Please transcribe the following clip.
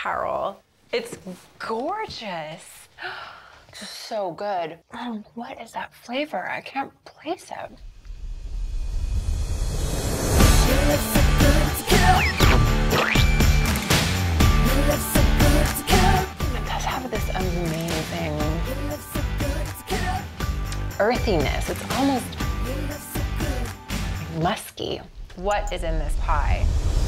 Carol. It's gorgeous. It's so good. Oh, what is that flavor? I can't place it. It does have this amazing earthiness. It's almost musky. What is in this pie?